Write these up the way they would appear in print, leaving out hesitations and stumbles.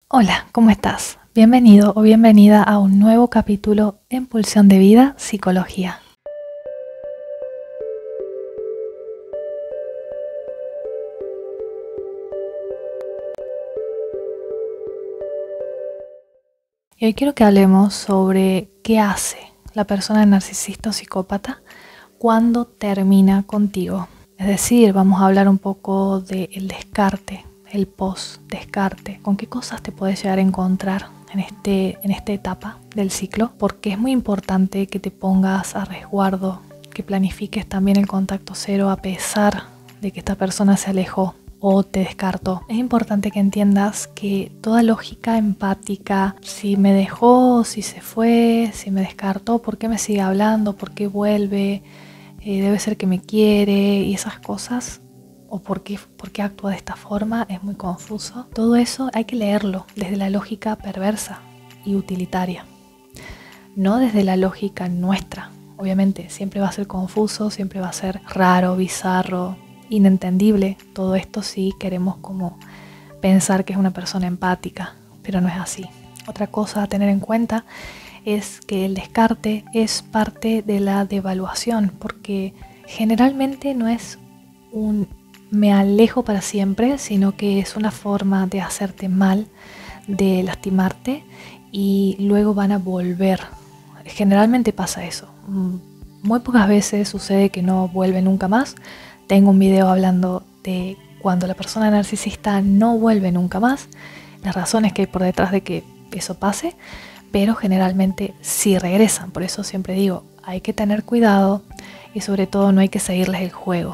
Hola, ¿cómo estás? Bienvenido o bienvenida a un nuevo capítulo en Pulsión de Vida, Psicología. Y hoy quiero que hablemos sobre qué hace la persona narcisista o psicópata cuando termina contigo. Es decir, vamos a hablar un poco del descarte, el post-descarte, con qué cosas te puedes llegar a encontrar en esta etapa del ciclo, porque es muy importante que te pongas a resguardo, que planifiques también el contacto cero a pesar de que esta persona se alejó o te descartó. Es importante que entiendas que toda lógica empática, si me dejó, si se fue, si me descartó, ¿por qué me sigue hablando? ¿Por qué vuelve? Debe ser que me quiere y esas cosas, o por qué actúa de esta forma, es muy confuso. Todo eso hay que leerlo desde la lógica perversa y utilitaria, no desde la lógica nuestra. Obviamente siempre va a ser confuso, siempre va a ser raro, bizarro, inentendible todo esto si queremos como pensar que es una persona empática, pero no es así. Otra cosa a tener en cuenta es que el descarte es parte de la devaluación, porque generalmente no es un me alejo para siempre, sino que es una forma de hacerte mal, de lastimarte y luego van a volver. Generalmente pasa eso. Muy pocas veces sucede que no vuelve nunca más. Tengo un video hablando de cuando la persona narcisista no vuelve nunca más, las razones que hay por detrás de que eso pase, pero generalmente sí regresan. Por eso siempre digo, hay que tener cuidado y sobre todo no hay que seguirles el juego.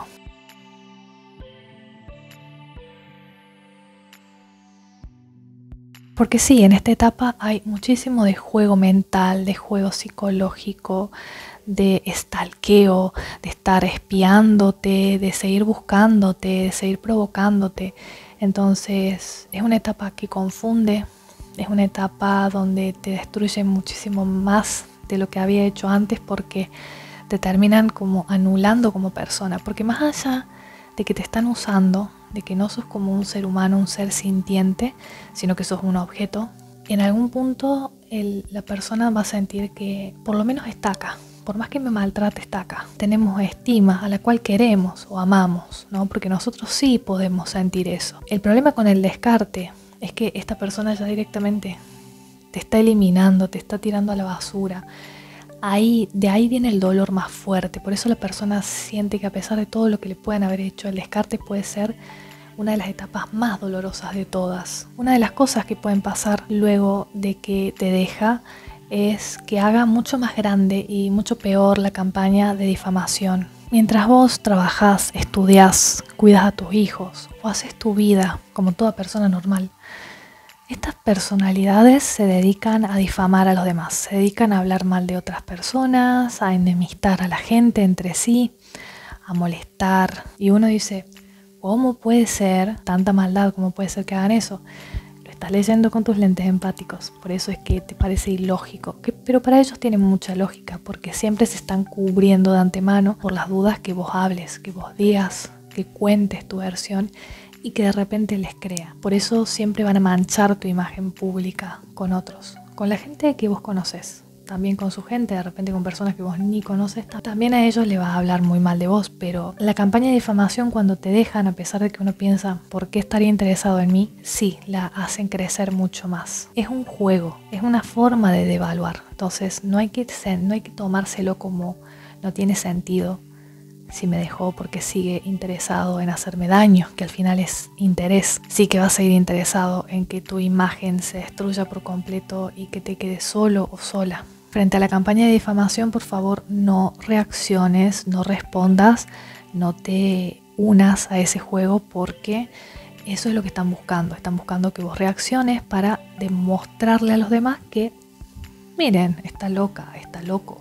Porque sí, en esta etapa hay muchísimo de juego mental, de juego psicológico, de stalkeo, de estar espiándote, de seguir buscándote, de seguir provocándote. Entonces es una etapa que confunde, es una etapa donde te destruye muchísimo más de lo que había hecho antes porque te terminan como anulando como persona. Porque más allá de que te están usando, de que no sos como un ser humano, un ser sintiente, sino que sos un objeto, en algún punto la persona va a sentir que por lo menos está acá. Por más que me maltrate, está acá. Tenemos estima a la cual queremos o amamos, ¿no? Porque nosotros sí podemos sentir eso. El problema con el descarte es que esta persona ya directamente te está eliminando, te está tirando a la basura. De ahí viene el dolor más fuerte. Por eso la persona siente que a pesar de todo lo que le puedan haber hecho, el descarte puede ser una de las etapas más dolorosas de todas. Una de las cosas que pueden pasar luego de que te deja es que haga mucho más grande y mucho peor la campaña de difamación. Mientras vos trabajás, estudiás, cuidas a tus hijos o haces tu vida como toda persona normal, estas personalidades se dedican a difamar a los demás, se dedican a hablar mal de otras personas, a enemistar a la gente entre sí, a molestar. Y uno dice, ¿cómo puede ser tanta maldad? ¿Cómo puede ser que hagan eso? Lo estás leyendo con tus lentes empáticos, por eso es que te parece ilógico. Pero para ellos tiene mucha lógica, porque siempre se están cubriendo de antemano por las dudas que vos hables, que vos digas, que cuentes tu versión y que de repente les crea. Por eso siempre van a manchar tu imagen pública con otros, con la gente que vos conoces, también con su gente, de repente con personas que vos ni conoces. También a ellos les vas a hablar muy mal de vos, pero la campaña de difamación cuando te dejan, a pesar de que uno piensa, ¿por qué estaría interesado en mí? Sí, la hacen crecer mucho más. Es un juego, es una forma de devaluar. Entonces no hay que tomárselo como no tiene sentido. Si me dejó porque sigue interesado en hacerme daño, que al final es interés. Sí que va a seguir interesado en que tu imagen se destruya por completo y que te quedes solo o sola. Frente a la campaña de difamación, por favor, no reacciones, no respondas, no te unas a ese juego porque eso es lo que están buscando. Están buscando que vos reacciones para demostrarle a los demás que, miren, está loca, está loco.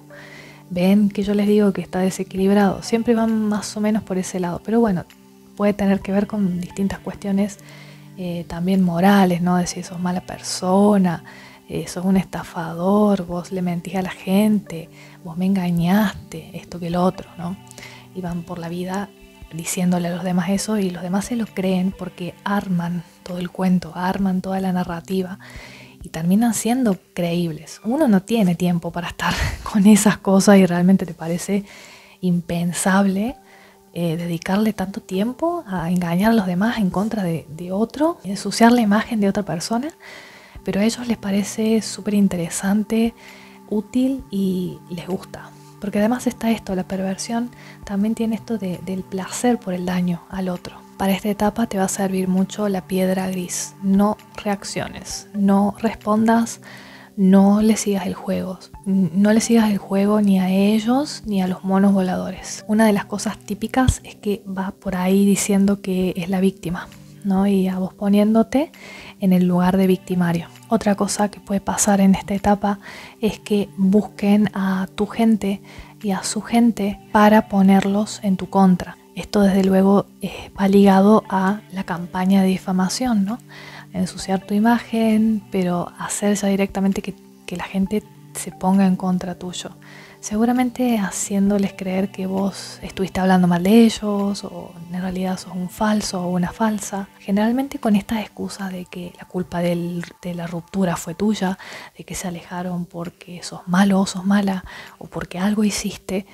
Ven que yo les digo que está desequilibrado. Siempre van más o menos por ese lado. Pero bueno, puede tener que ver con distintas cuestiones también morales, ¿no? De si sos mala persona, sos un estafador, vos le mentís a la gente, vos me engañaste, esto que lo otro, ¿no? Y van por la vida diciéndole a los demás eso y los demás se lo creen porque arman todo el cuento, arman toda la narrativa y terminan siendo creíbles. Uno no tiene tiempo para estar con esas cosas y realmente te parece impensable dedicarle tanto tiempo a engañar a los demás en contra de otro, ensuciar la imagen de otra persona, pero a ellos les parece súper interesante, útil y les gusta. Porque además está esto, la perversión también tiene esto del placer por el daño al otro. Para esta etapa te va a servir mucho la piedra gris. No reacciones, no respondas, no le sigas el juego. No le sigas el juego ni a ellos ni a los monos voladores. Una de las cosas típicas es que va por ahí diciendo que es la víctima, ¿no? Y a vos poniéndote en el lugar de victimario. Otra cosa que puede pasar en esta etapa es que busquen a tu gente y a su gente para ponerlos en tu contra. Esto desde luego va ligado a la campaña de difamación, ¿no? Ensuciar tu imagen, pero hacer ya directamente que la gente se ponga en contra tuyo. Seguramente haciéndoles creer que vos estuviste hablando mal de ellos o en realidad sos un falso o una falsa. Generalmente con estas excusas de que la culpa de la ruptura fue tuya, de que se alejaron porque sos malo o sos mala o porque algo hiciste.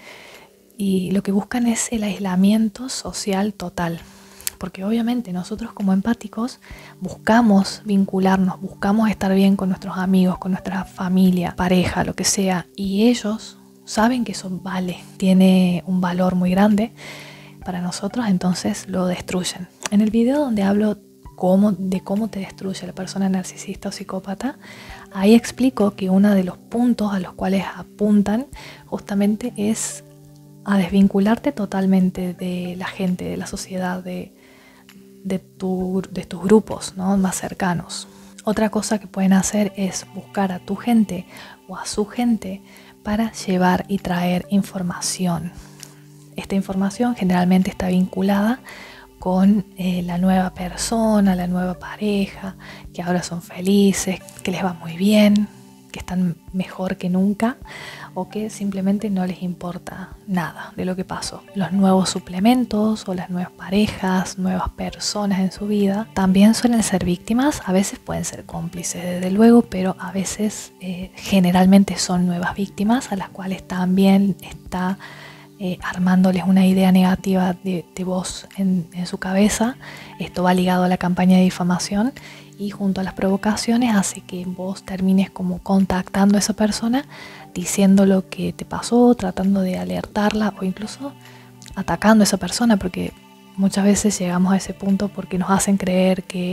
Y lo que buscan es el aislamiento social total. Porque obviamente nosotros como empáticos buscamos vincularnos, buscamos estar bien con nuestros amigos, con nuestra familia, pareja, lo que sea. Y ellos saben que eso tiene un valor muy grande para nosotros, entonces lo destruyen. En el video donde hablo de cómo te destruye la persona narcisista o psicópata, ahí explico que uno de los puntos a los cuales apuntan justamente es a desvincularte totalmente de la gente, de la sociedad, de tus grupos, ¿no? Más cercanos. Otra cosa que pueden hacer es buscar a tu gente o a su gente para llevar y traer información. Esta información generalmente está vinculada con la nueva persona, la nueva pareja, que ahora son felices, que les va muy bien, que están mejor que nunca o que simplemente no les importa nada de lo que pasó. Los nuevos suplementos o las nuevas parejas, nuevas personas en su vida también suelen ser víctimas, a veces pueden ser cómplices desde luego, pero a veces generalmente son nuevas víctimas a las cuales también está armándoles una idea negativa de vos en su cabeza. Esto va ligado a la campaña de difamación y junto a las provocaciones hace que vos termines como contactando a esa persona, diciendo lo que te pasó, tratando de alertarla o incluso atacando a esa persona, porque muchas veces llegamos a ese punto porque nos hacen creer que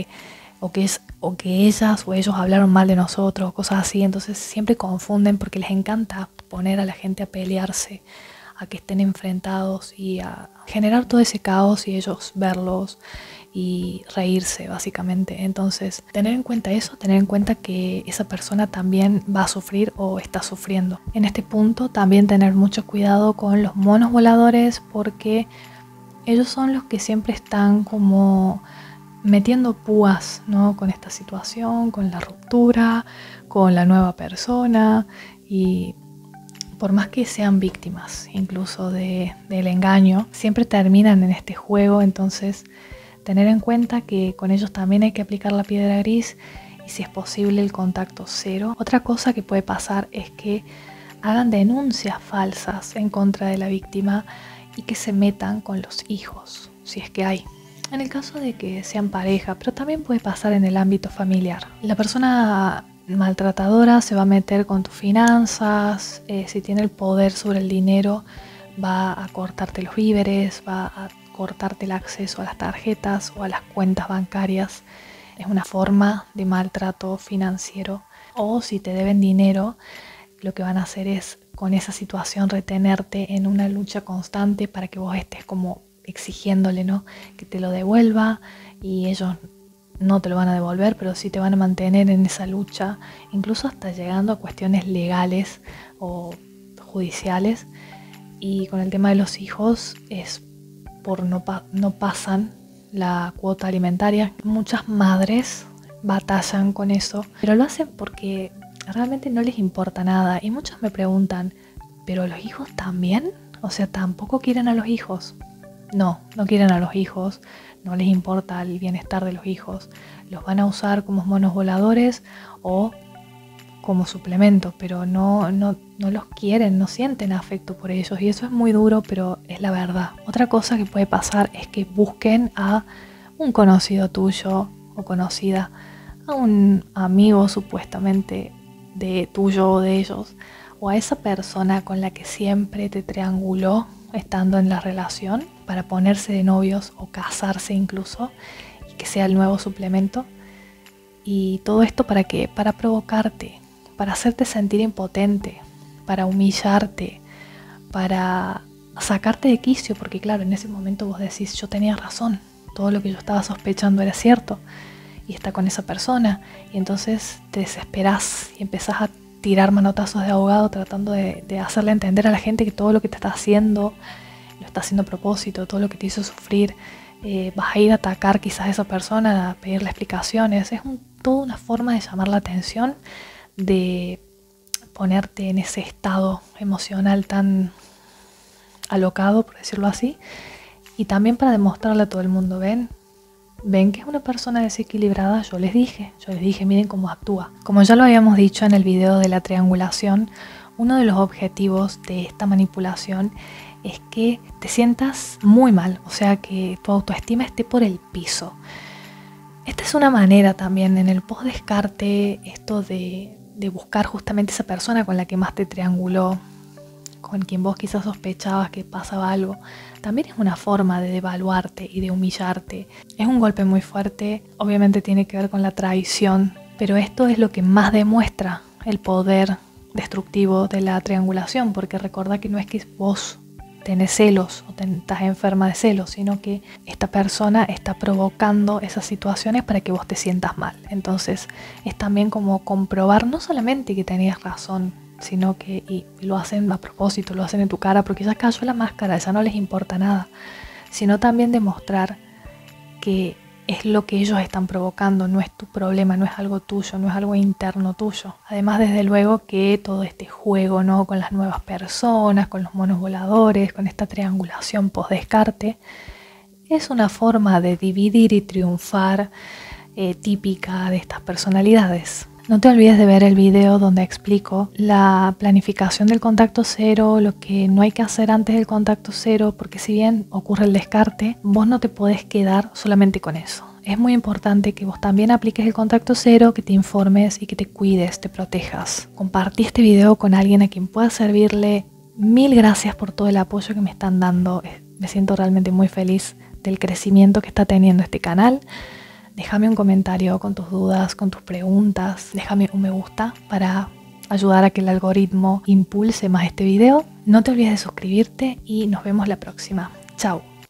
ellas o ellos hablaron mal de nosotros, cosas así. Entonces siempre confunden porque les encanta poner a la gente a pelearse, a que estén enfrentados y a generar todo ese caos y ellos verlos y reírse básicamente. Entonces tener en cuenta eso, tener en cuenta que esa persona también va a sufrir o está sufriendo. En este punto también tener mucho cuidado con los monos voladores, porque ellos son los que siempre están como metiendo púas, ¿no? Con esta situación, con la ruptura, con la nueva persona, y por más que sean víctimas incluso del engaño, siempre terminan en este juego. Entonces tener en cuenta que con ellos también hay que aplicar la piedra gris y si es posible el contacto cero. Otra cosa que puede pasar es que hagan denuncias falsas en contra de la víctima y que se metan con los hijos, si es que hay. En el caso de que sean pareja, pero también puede pasar en el ámbito familiar. La persona maltratadora se va a meter con tus finanzas, si tiene el poder sobre el dinero va a cortarte los víveres, va a cortarte el acceso a las tarjetas o a las cuentas bancarias. Es una forma de maltrato financiero. O si te deben dinero, lo que van a hacer es con esa situación retenerte en una lucha constante para que vos estés como exigiéndole, ¿no? Que te lo devuelva, y ellos no te lo van a devolver, pero sí te van a mantener en esa lucha, incluso hasta llegando a cuestiones legales o judiciales. Y con el tema de los hijos es por no pasan la cuota alimentaria. Muchas madres batallan con eso, pero lo hacen porque realmente no les importa nada. Y muchos me preguntan, ¿pero los hijos también? O sea, ¿tampoco quieren a los hijos? no quieren a los hijos, no les importa el bienestar de los hijos, los van a usar como monos voladores o como suplemento, pero no los quieren, no sienten afecto por ellos, y eso es muy duro, pero es la verdad. Otra cosa que puede pasar es que busquen a un conocido tuyo o conocida, a un amigo supuestamente de tuyo o de ellos, o a esa persona con la que siempre te trianguló estando en la relación, para ponerse de novios o casarse incluso, y que sea el nuevo suplemento. Y todo esto ¿para qué? Para provocarte, para hacerte sentir impotente, para humillarte, para sacarte de quicio, porque claro, en ese momento vos decís, yo tenía razón, todo lo que yo estaba sospechando era cierto, y está con esa persona, y entonces te desesperás y empezás a tirar manotazos de abogado tratando de hacerle entender a la gente que todo lo que te está haciendo lo está haciendo a propósito, todo lo que te hizo sufrir. Vas a ir a atacar quizás a esa persona, a pedirle explicaciones. Es toda una forma de llamar la atención, de ponerte en ese estado emocional tan alocado, por decirlo así, y también para demostrarle a todo el mundo, ven que es una persona desequilibrada, yo les dije, miren cómo actúa. Como ya lo habíamos dicho en el video de la triangulación, uno de los objetivos de esta manipulación es que te sientas muy mal, o sea, que tu autoestima esté por el piso. Esta es una manera también en el post-descarte, esto de buscar justamente esa persona con la que más te trianguló, con quien vos quizás sospechabas que pasaba algo. También es una forma de devaluarte y de humillarte. Es un golpe muy fuerte, obviamente tiene que ver con la traición, pero esto es lo que más demuestra el poder destructivo de la triangulación, porque recordá que no es que vos tenés celos o estás enferma de celos, sino que esta persona está provocando esas situaciones para que vos te sientas mal. Entonces es también como comprobar no solamente que tenías razón, sino que y lo hacen a propósito, lo hacen en tu cara porque ya cayó la máscara, ya no les importa nada, sino también demostrar que es lo que ellos están provocando, no es tu problema, no es algo tuyo, no es algo interno tuyo. Además, desde luego que todo este juego, ¿no?, con las nuevas personas, con los monos voladores, con esta triangulación post-descarte, es una forma de dividir y triunfar típica de estas personalidades. No te olvides de ver el video donde explico la planificación del contacto cero, lo que no hay que hacer antes del contacto cero, porque si bien ocurre el descarte, vos no te podés quedar solamente con eso. Es muy importante que vos también apliques el contacto cero, que te informes y que te cuides, te protejas. Compartí este video con alguien a quien pueda servirle. Mil gracias por todo el apoyo que me están dando. Me siento realmente muy feliz del crecimiento que está teniendo este canal. Déjame un comentario con tus dudas, con tus preguntas. Déjame un me gusta para ayudar a que el algoritmo impulse más este video. No te olvides de suscribirte y nos vemos la próxima. Chao.